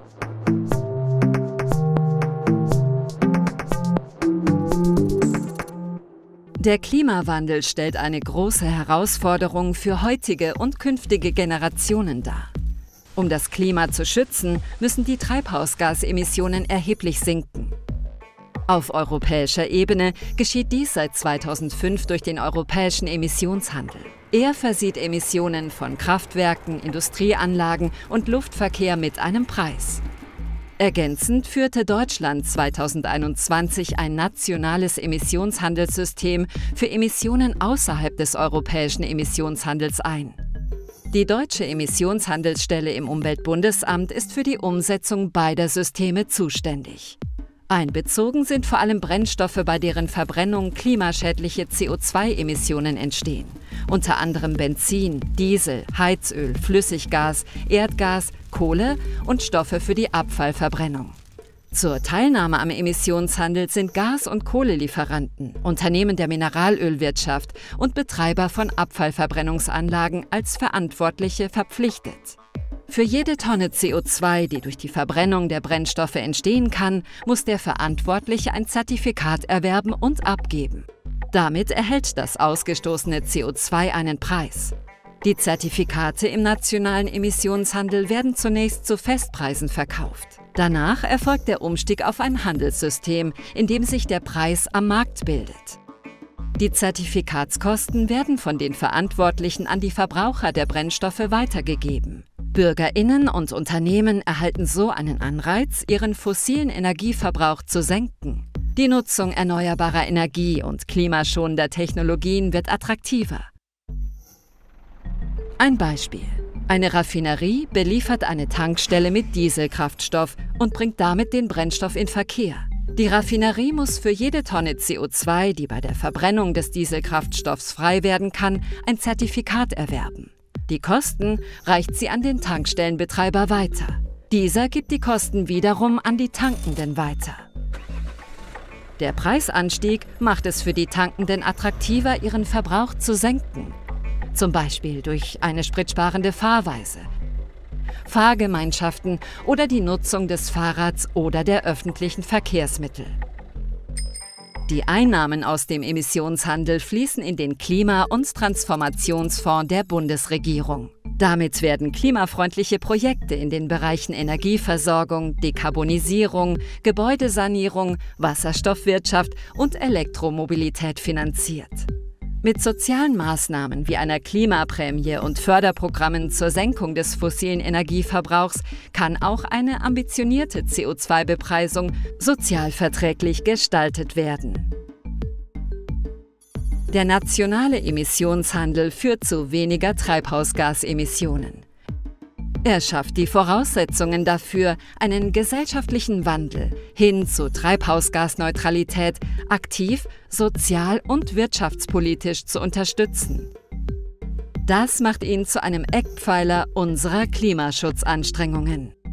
Der Klimawandel stellt eine große Herausforderung für heutige und künftige Generationen dar. Um das Klima zu schützen, müssen die Treibhausgasemissionen erheblich sinken. Auf europäischer Ebene geschieht dies seit 2005 durch den europäischen Emissionshandel. Er versieht Emissionen von Kraftwerken, Industrieanlagen und Luftverkehr mit einem Preis. Ergänzend führte Deutschland 2021 ein nationales Emissionshandelssystem für Emissionen außerhalb des europäischen Emissionshandels ein. Die Deutsche Emissionshandelsstelle im Umweltbundesamt ist für die Umsetzung beider Systeme zuständig. Einbezogen sind vor allem Brennstoffe, bei deren Verbrennung klimaschädliche CO2-Emissionen entstehen. Unter anderem Benzin, Diesel, Heizöl, Flüssiggas, Erdgas, Kohle und Stoffe für die Abfallverbrennung. Zur Teilnahme am Emissionshandel sind Gas- und Kohlelieferanten, Unternehmen der Mineralölwirtschaft und Betreiber von Abfallverbrennungsanlagen als Verantwortliche verpflichtet. Für jede Tonne CO2, die durch die Verbrennung der Brennstoffe entstehen kann, muss der Verantwortliche ein Zertifikat erwerben und abgeben. Damit erhält das ausgestoßene CO2 einen Preis. Die Zertifikate im nationalen Emissionshandel werden zunächst zu Festpreisen verkauft. Danach erfolgt der Umstieg auf ein Handelssystem, in dem sich der Preis am Markt bildet. Die Zertifikatskosten werden von den Verantwortlichen an die Verbraucher der Brennstoffe weitergegeben. BürgerInnen und Unternehmen erhalten so einen Anreiz, ihren fossilen Energieverbrauch zu senken. Die Nutzung erneuerbarer Energie und klimaschonender Technologien wird attraktiver. Ein Beispiel: Eine Raffinerie beliefert eine Tankstelle mit Dieselkraftstoff und bringt damit den Brennstoff in Verkehr. Die Raffinerie muss für jede Tonne CO2, die bei der Verbrennung des Dieselkraftstoffs frei werden kann, ein Zertifikat erwerben. Die Kosten reicht sie an den Tankstellenbetreiber weiter. Dieser gibt die Kosten wiederum an die Tankenden weiter. Der Preisanstieg macht es für die Tankenden attraktiver, ihren Verbrauch zu senken. Zum Beispiel durch eine spritsparende Fahrweise, Fahrgemeinschaften oder die Nutzung des Fahrrads oder der öffentlichen Verkehrsmittel. Die Einnahmen aus dem Emissionshandel fließen in den Klima- und Transformationsfonds der Bundesregierung. Damit werden klimafreundliche Projekte in den Bereichen Energieversorgung, Dekarbonisierung, Gebäudesanierung, Wasserstoffwirtschaft und Elektromobilität finanziert. Mit sozialen Maßnahmen wie einer Klimaprämie und Förderprogrammen zur Senkung des fossilen Energieverbrauchs kann auch eine ambitionierte CO2-Bepreisung sozialverträglich gestaltet werden. Der nationale Emissionshandel führt zu weniger Treibhausgasemissionen. Er schafft die Voraussetzungen dafür, einen gesellschaftlichen Wandel hin zu Treibhausgasneutralität aktiv, sozial und wirtschaftspolitisch zu unterstützen. Das macht ihn zu einem Eckpfeiler unserer Klimaschutzanstrengungen.